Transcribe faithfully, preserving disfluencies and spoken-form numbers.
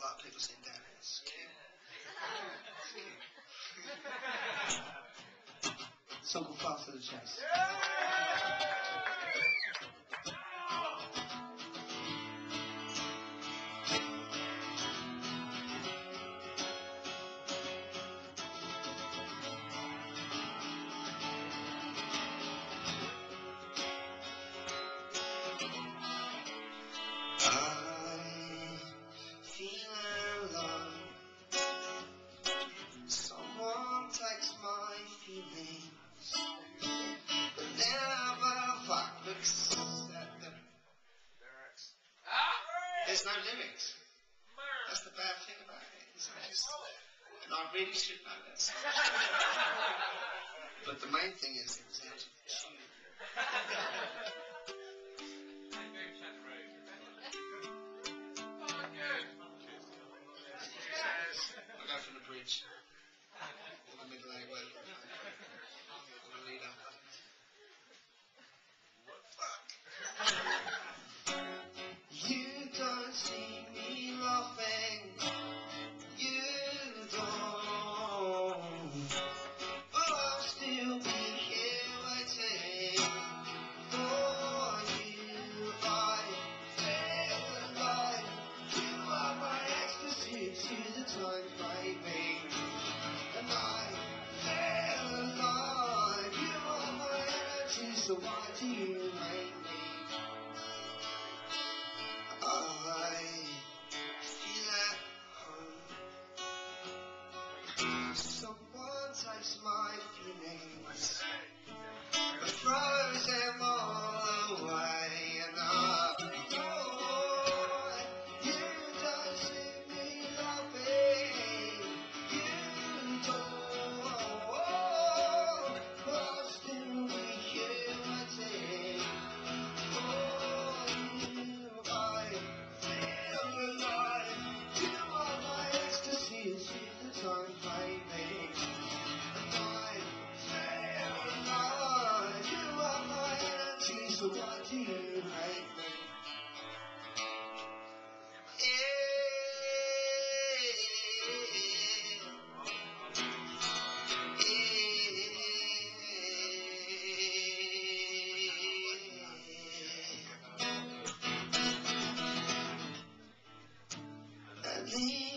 like people sitting down here. It's cute. It's Uncle Fast to the Chase. Someone takes my feelings, but never fuck accept them. There's no lyrics. That's the bad thing about it. Isn't it? And I really should know that song. But the main thing is it was out of the tune. I'll go from the bridge. Or the middle A way. Or the lead up. Fuck. You don't see me laughing. You don't. But I'll still be here waiting for you. I feel alive. You are my ecstasy to the time, baby. And I feel alive. You are my energy, so why do you hate me? I feel at home. Someone takes my feelings, but throws them all away. And I know you don't see me laughing. You don't. But I'll still be here waiting for you. I feel alive. You are my ecstasy, it's you the time, baby. And I feel alive. You are my energy, so why do you hate me? Leave